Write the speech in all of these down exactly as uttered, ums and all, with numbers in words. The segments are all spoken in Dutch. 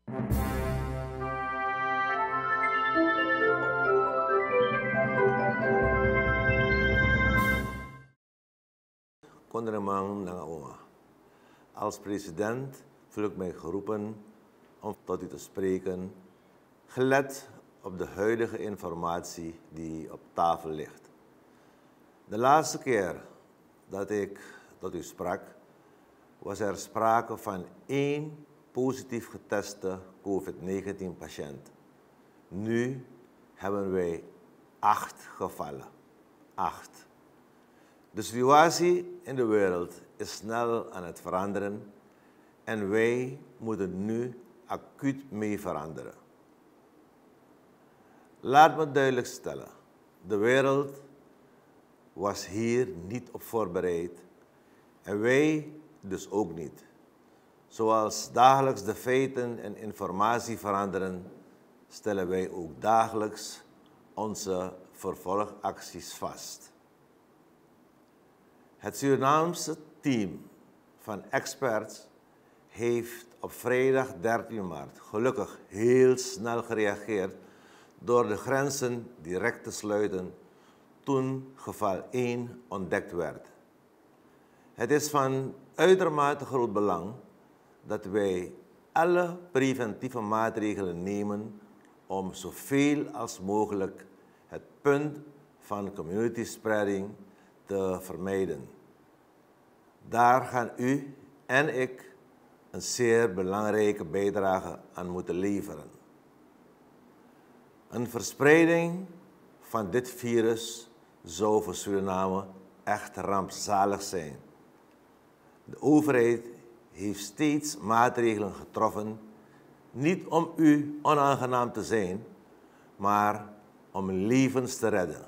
Konderemang Nangaoma. Als president voel ik mij geroepen om tot u te spreken, gelet op de huidige informatie die op tafel ligt. De laatste keer dat ik tot u sprak, was er sprake van één positief geteste COVID negentien patiënt. Nu hebben wij acht gevallen. Acht. De situatie in de wereld is snel aan het veranderen en wij moeten nu acuut mee veranderen. Laat me duidelijk stellen, de wereld was hier niet op voorbereid en wij dus ook niet. Zoals dagelijks de feiten en informatie veranderen, stellen wij ook dagelijks onze vervolgacties vast. Het Surinaamse team van experts heeft op vrijdag dertien maart gelukkig heel snel gereageerd door de grenzen direct te sluiten toen geval één ontdekt werd. Het is van uitermate groot belang dat wij alle preventieve maatregelen nemen om zoveel als mogelijk het punt van community spreading te vermijden. Daar gaan u en ik een zeer belangrijke bijdrage aan moeten leveren. Een verspreiding van dit virus zou voor Suriname echt rampzalig zijn. De overheid heeft steeds maatregelen getroffen, niet om u onaangenaam te zijn, maar om levens te redden.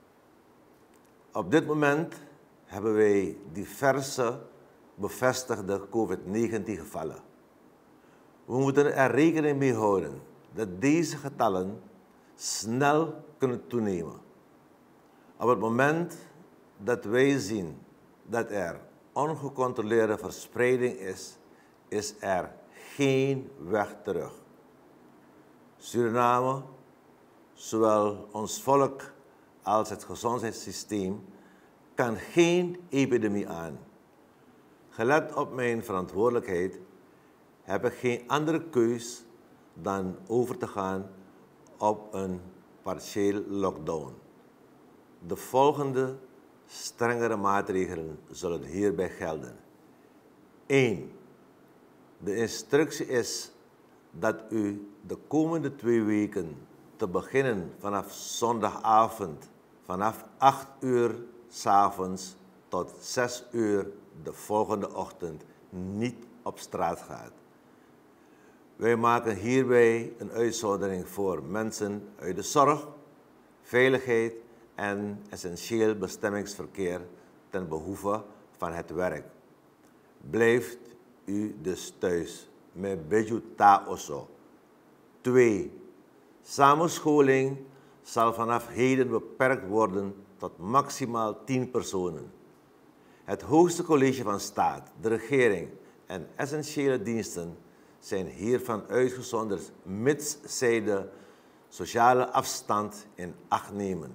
Op dit moment hebben wij diverse bevestigde COVID negentien gevallen. We moeten er rekening mee houden dat deze getallen snel kunnen toenemen. Op het moment dat wij zien dat er ongecontroleerde verspreiding is, is er geen weg terug. Suriname, zowel ons volk als het gezondheidssysteem, kan geen epidemie aan. Gelet op mijn verantwoordelijkheid heb ik geen andere keus dan over te gaan op een partiële lockdown. De volgende strengere maatregelen zullen hierbij gelden. één. De instructie is dat u de komende twee weken, te beginnen vanaf zondagavond, vanaf acht uur 's avonds tot zes uur de volgende ochtend, niet op straat gaat. Wij maken hierbij een uitzondering voor mensen uit de zorg, veiligheid en essentieel bestemmingsverkeer ten behoeve van het werk. Blijft u dus thuis. Met beju ta oso. twee. Samenscholing zal vanaf heden beperkt worden tot maximaal tien personen. Het hoogste college van staat, de regering en essentiële diensten zijn hiervan uitgezonderd, mits zij de sociale afstand in acht nemen.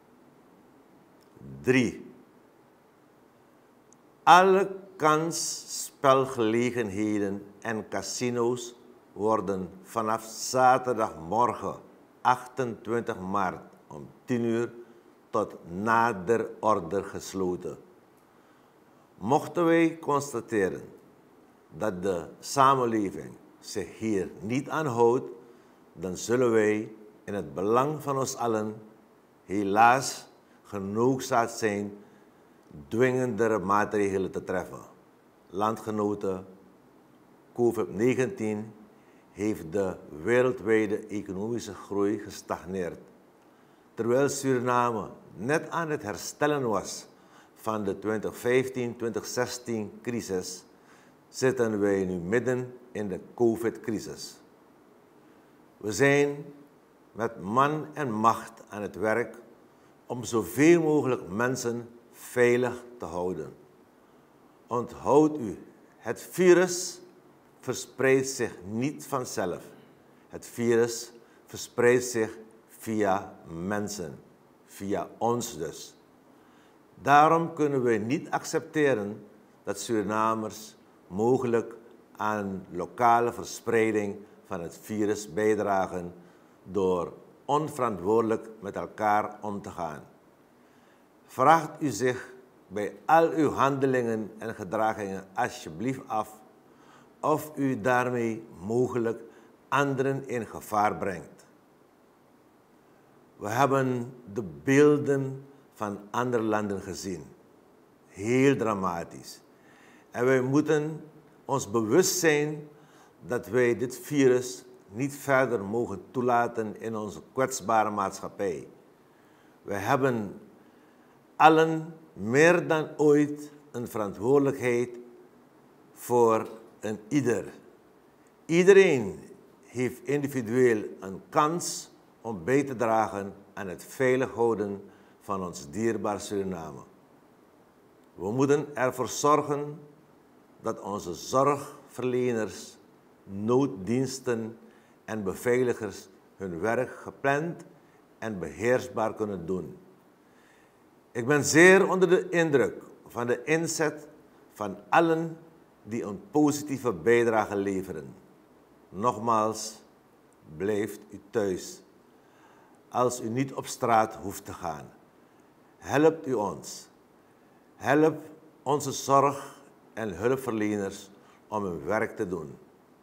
drie. Alle kansspelgelegenheden en casino's worden vanaf zaterdagmorgen achtentwintig maart om tien uur tot nader order gesloten. Mochten wij constateren dat de samenleving zich hier niet aan houdt, dan zullen wij in het belang van ons allen helaas genoodzaakt zijn dwingendere maatregelen te treffen. Landgenoten, COVID negentien heeft de wereldwijde economische groei gestagneerd. Terwijl Suriname net aan het herstellen was van de twintig vijftien twintig zestien crisis, zitten wij nu midden in de COVID-crisis. We zijn met man en macht aan het werk om zoveel mogelijk mensen veilig te houden. Onthoud u, het virus verspreidt zich niet vanzelf. Het virus verspreidt zich via mensen, via ons dus. Daarom kunnen we niet accepteren dat Surinamers mogelijk aan lokale verspreiding van het virus bijdragen door onverantwoordelijk met elkaar om te gaan. Vraagt u zich bij al uw handelingen en gedragingen alsjeblieft af of u daarmee mogelijk anderen in gevaar brengt. We hebben de beelden van andere landen gezien. Heel dramatisch. En wij moeten ons bewust zijn dat wij dit virus niet verder mogen toelaten in onze kwetsbare maatschappij. We hebben allen meer dan ooit een verantwoordelijkheid voor een ieder. Iedereen heeft individueel een kans om bij te dragen aan het veilig houden van ons dierbaar Suriname. We moeten ervoor zorgen dat onze zorgverleners, nooddiensten en beveiligers hun werk gepland en beheersbaar kunnen doen. Ik ben zeer onder de indruk van de inzet van allen die een positieve bijdrage leveren. Nogmaals, blijft u thuis als u niet op straat hoeft te gaan. Helpt u ons. Help onze zorg- en hulpverleners om hun werk te doen.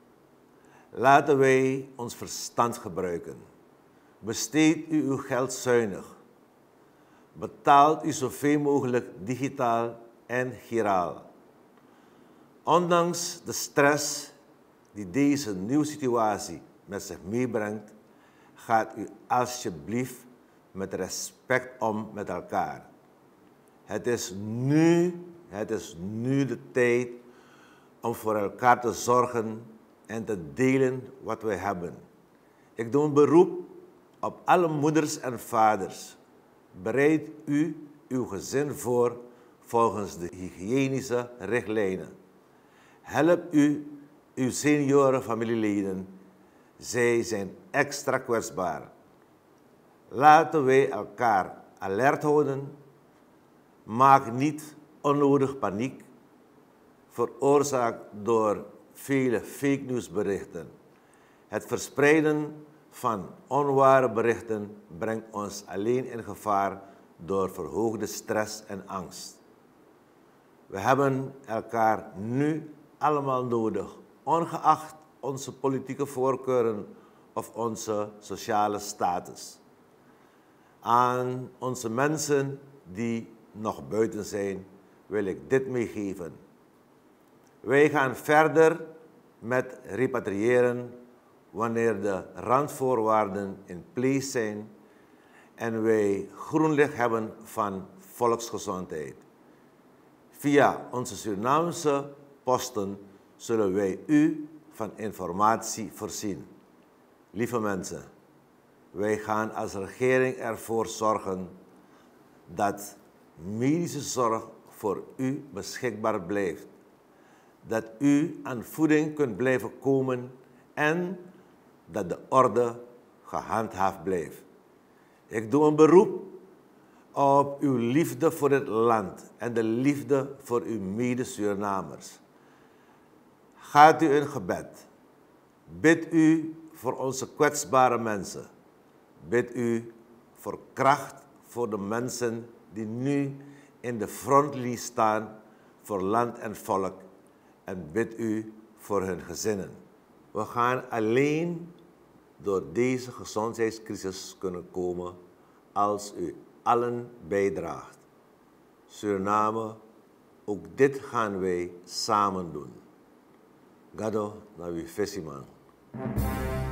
Laten wij ons verstand gebruiken. Besteed u uw geld zuinig. Betaalt u zoveel mogelijk digitaal en giraal. Ondanks de stress die deze nieuwe situatie met zich meebrengt, gaat u alsjeblieft met respect om met elkaar. Het is nu, het is nu de tijd om voor elkaar te zorgen en te delen wat wij hebben. Ik doe een beroep op alle moeders en vaders. Bereid u uw gezin voor volgens de hygiënische richtlijnen. Help u uw senioren familieleden. Zij zijn extra kwetsbaar. Laten wij elkaar alert houden. Maak niet onnodig paniek, veroorzaakt door vele fake nieuwsberichten. Het verspreiden van onware berichten brengt ons alleen in gevaar door verhoogde stress en angst. We hebben elkaar nu allemaal nodig, ongeacht onze politieke voorkeuren of onze sociale status. Aan onze mensen die nog buiten zijn, wil ik dit meegeven. Wij gaan verder met repatriëren wanneer de randvoorwaarden in place zijn en wij groen licht hebben van volksgezondheid. Via onze Surinaamse posten zullen wij u van informatie voorzien. Lieve mensen, wij gaan als regering ervoor zorgen dat medische zorg voor u beschikbaar blijft. Dat u aan voeding kunt blijven komen en dat de orde gehandhaafd blijft. Ik doe een beroep op uw liefde voor het land en de liefde voor uw mede-Surinamers. Gaat u in gebed. Bid u voor onze kwetsbare mensen. Bid u voor kracht voor de mensen die nu in de frontlinie staan voor land en volk. En bid u voor hun gezinnen. We gaan alleen door deze gezondheidscrisis kunnen komen als u allen bijdraagt. Suriname, ook dit gaan wij samen doen. Gado na wi fesiman.